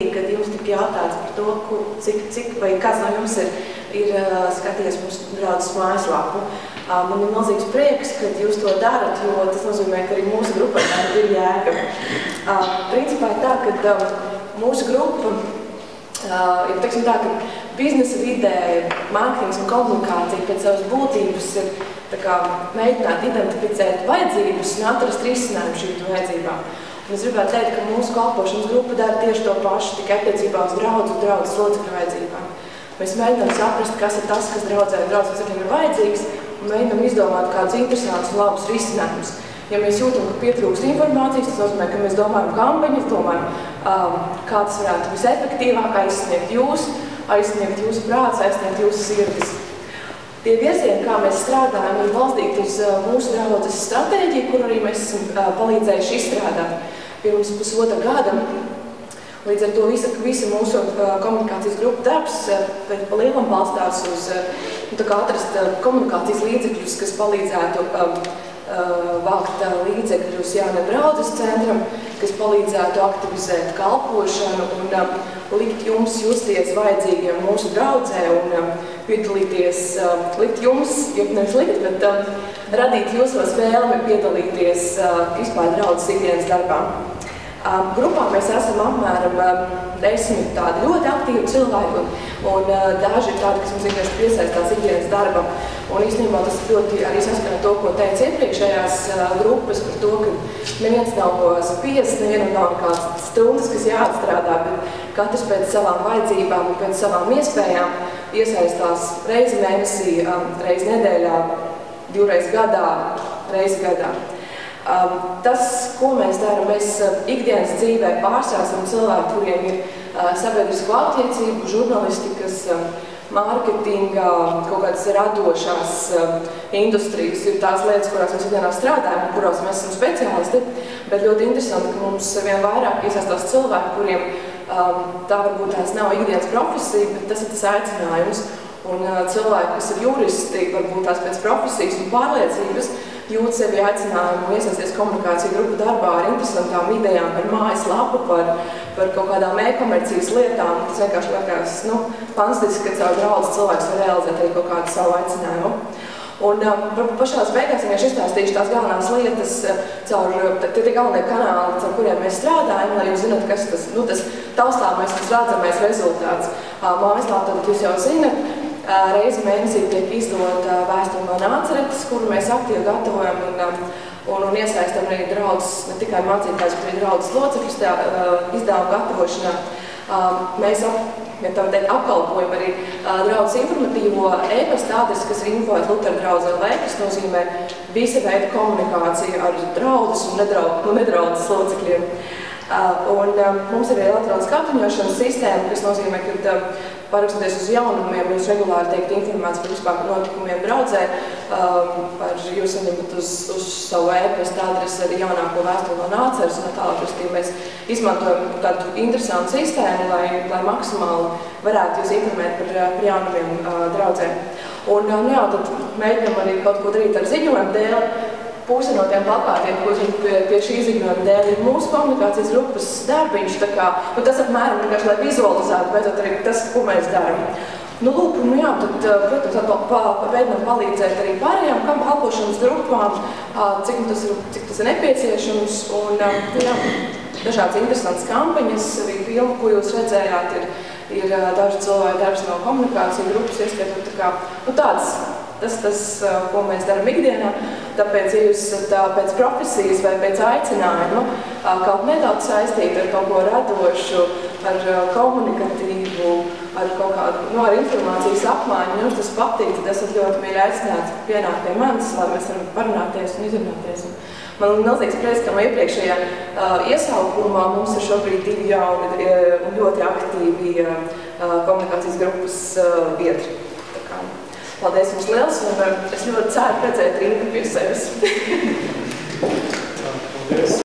Kad jums tika jautāts par to, cik vai kāds no jums ir skatījies mūsu draudzes mājaslapu. Man ir milzīgs prieks, ka jūs to darat, jo tas nozīmē, ka arī mūsu grupai ir jēga. Principā ir tā, ka mūsu grupa ir teiksim tā, ka biznesa vidē, mārketings un komunikācija pēc savas būtības ir mēģināt identificēt vajadzības un atrast risinājumu šīm vajadzībām. Un es gribētu teikt, ka mūsu kalpošanas grupa dara tieši to pašu, tikai attiecībā uz draudzes locekļu vajadzībām. Mēs mēģinām saprast, kas ir tas, kas draudzes locekļiem ir vajadzīgs, un mēģinām izdomāt kādus interesantus un labus risinājumus. Ja mēs jūtam, ka pietrūkst informācijas, tas nozīmē, ka mēs domājam kampaņas, domājam, kā tas varētu visefektīvāk aizsniegt jūsu prāts, aizsniegt jūsu sirdis. Tie virzieni, kā mēs strādājam, ir balstīti uz mūsu draudzes stratēģiju, kur arī mēs esam palīdzējuši izstrādāt pirms pusotra gada. Līdz ar to visa mūsu komunikācijas grupa darbs pa lielam balstās uz atrast komunikācijas līdzekļus, kas palīdzētu vākt līdzekļus jauniem draudzes centram, kas palīdzētu aktivizēt kalpošanu un likt jums justies vajadzīgiem mūsu draudzē un piedalīties, likt jums, nevis likt, bet radīt jūsos vēlmi piedalīties vispār draudzes ikdienas darbā. Grupā mēs esam apmēram 10 tādi ļoti aktīvi cilvēki, un daži ir tādi, kas mums vienkārši piesaistās ikdienas darbam. Un īstenībā tas ļoti arī saskana to, ko teica iepriekšējās grupas par to, ka neviens nav ko spiest, nevienam nav kāds stundas, kas jāatstrādā, bet katrs pēc savām vajadzībām un pēc savām iespējām iesaistās reizi mēnesī, reizi nedēļā, 2 reizes gadā, reizi gadā. Tas, ko mēs darām, mēs ikdienas dzīvē pārstāstam cilvēku, kuriem ir sabiedrisko attiecību, žurnalistikas, mārketinga, kaut kādas radošās industrijas, ir tās lietas, kurās mēs ikdienā strādājam, kurās mēs esam speciālisti, bet ļoti interesanti, ka mums vien vairāk iesaistās cilvēki, kuriem tā varbūt tās nav ikdienas profesija, bet tas ir tas aicinājums. Un cilvēki, kas ir juristi, varbūt tās pēc profesijas un pārliecības, jūt sevi aicinājumu iesaisties komunikāciju grupu darbā ar interesantām idejām par mājaslapu, par kaut kādām e-komercijas lietām. Tas vienkārši liekas fantastiski, ka caur draudzes cilvēks var realizēt arī kaut kādu savu aicinājumu. Un pašās beigās vienkārši izstāstīšu tās galvenās lietas tie galvenie kanāli, caur kuriem mēs strādājam, lai jūs zināt, kas tas taustāmais, tas redzamais rezultāts. Mājaslapā tad jūs jau zināt, reizi mēnesī tiek izdota vēstule no Nāceretes, kuru mēs aktīvi gatavojam un iesaistam arī draudzes, ne tikai mācītājus, bet arī draudzes locekļus izdevuma gatavošanā. Mēs apkalpojam arī draudzes informatīvo e-pasta adresi, kas ir info@luterdraudze.lv, kas nozīmē visa veida komunikācija ar draudzes un nedraudzes locekļiem. Un mums ir arī elektroniskā apziņošanas sistēma, kas nozīmē, ka parakstoties uz jaunumiem, jūs regulāri tiek informēts par vispār notikumiem draudzē, jūs saņemat uz savu e-pasta adresi arī jaunāko vēstuli no Nāceres, un tālāk mēs izmantojam tādu interesantu sistēmu, lai maksimāli varētu jūs informēt par jaunumiem draudzē. Un tad mēģinām arī kaut ko darīt ar ziņojumu dēļ. Puse no tiem plakātiem, ko pie šī ziņojuma dēļ ir mūsu komunikācijas grupas darbiņš, tas apmēram vienkārši, lai vizualizētu, beidzot arī tas, ko mēs darām. Tad, protams, mēģinām palīdzēt arī pārējām kalpošanas grupām, cik tas ir nepieciešams, un dažādas interesantas kampaņas, arī filmu, ko jūs redzējāt, ir daži cilvēki darbs no komunikācijas grupas, ieskaitot tāds. Tas, ko mēs darām ikdienā, tāpēc, ja jūs pēc profesijas vai pēc aicinājuma kaut nedaudz saistīti ar kaut ko radošu, ar komunikatīvu, ar kaut kādu ar informācijas apmaiņu, jums tas patīk, tad esat ļoti mīļi aicināti pienākt pie manis, lai mēs varam parunāties un izrunāties. Man ir milzīgs prieks, ka no iepriekšējā iesaukumā mums ir šobrīd 2 jauni un ļoti aktīvi komunikācijas grupas biedri. Paldies jums liels, un es ļoti ceru redzēt Rinku pie sevis.